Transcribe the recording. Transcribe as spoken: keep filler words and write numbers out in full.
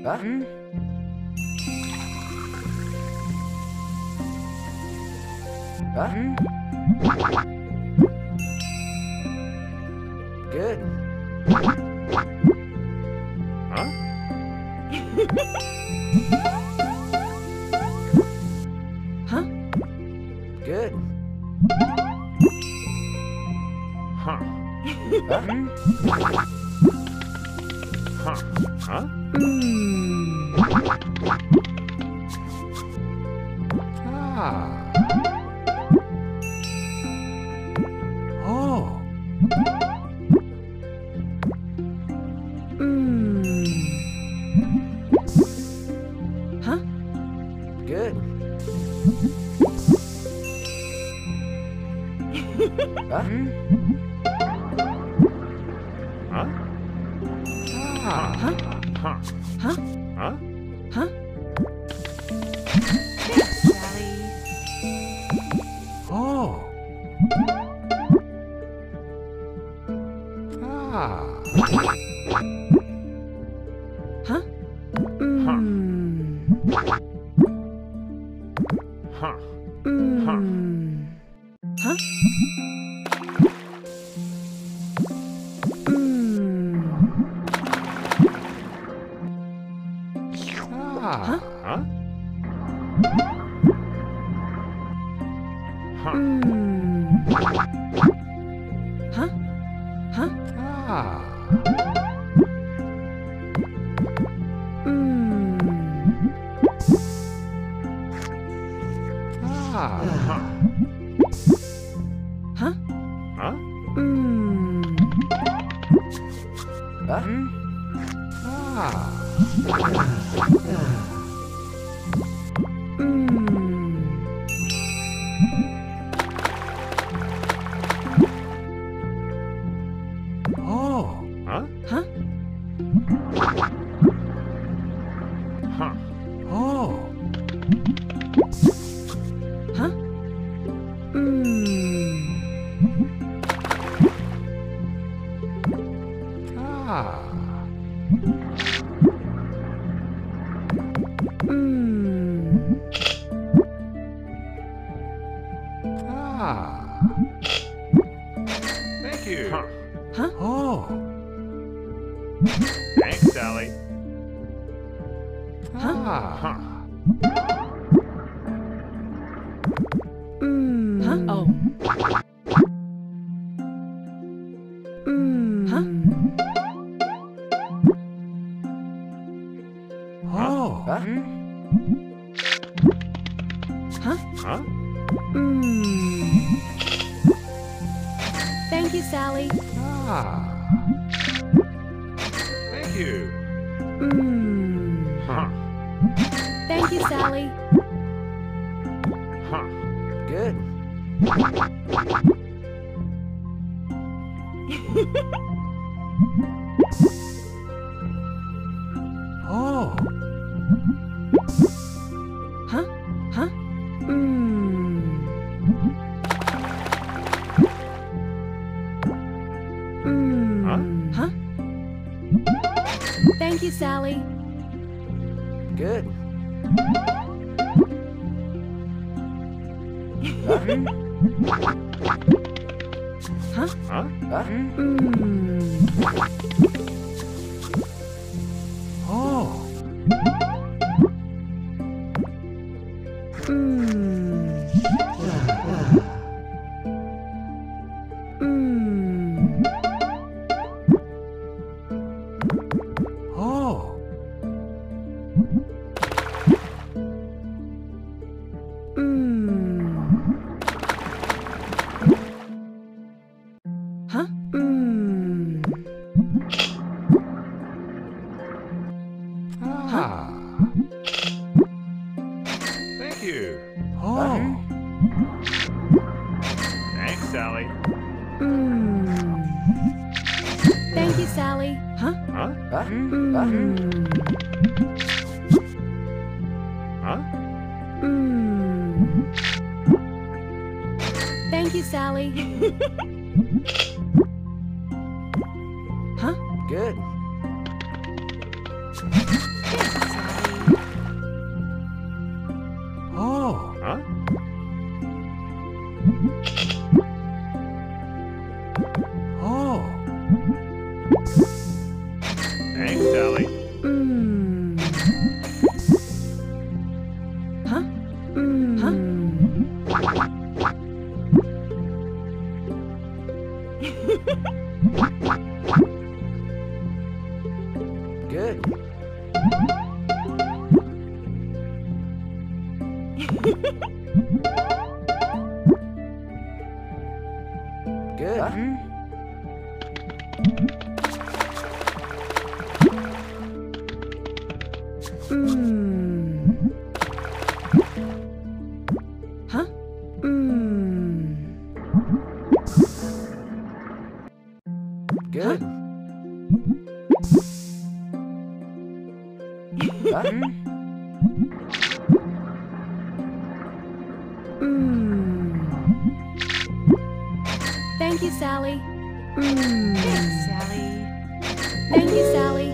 Huh? Huh? Good. Huh? Huh? Good. Huh? Huh? Huh? Huh? Mm. Ah. Oh. Mm. Huh? Good. Huh? Huh? Ah. Huh? Huh? Huh? Huh? Huh? Sally. Oh. Ah. Huh? Mm. Huh? Mm. Huh? Mm. Ah. Huh? Huh? Huh? Mm. Huh? Huh? Ah. Mm. Ah. Huh? Huh? Huh? Mm. Huh? Ah. Mm. Oh. Huh? Huh? Huh? Oh. Huh? Mm. Ah. Mm. Ah. Thank you. Huh? Huh? Oh. Thanks, Sally. Huh? Ah. Huh? Mm. Huh? Oh. Mm. Huh? Oh. Huh? Huh? Huh? Mm. Thank you, Sally. Ah. Thank you. Mm. Huh? Thank you, Sally. Huh? Good. Oh. Huh? Huh? Mm. Mm. Huh? Huh? Thank you, Sally. Good. Huh? Huh? Huh? Huh? Mm. Oh. Mm. Mm. Oh. Mm. Huh? Mm. Ah. Thank you. Oh. Thanks, Sally. Mm. Thank you, Sally. Huh? Huh? Huh? Mm. Mm. Huh? Mm. Thank you, Sally. Huh? Good. Thanks. Good. Mmm. Huh? Mmm. Good. Huh? Mmm. Thank you, Sally. Mmm. Thanks, Sally. Thank you, Sally.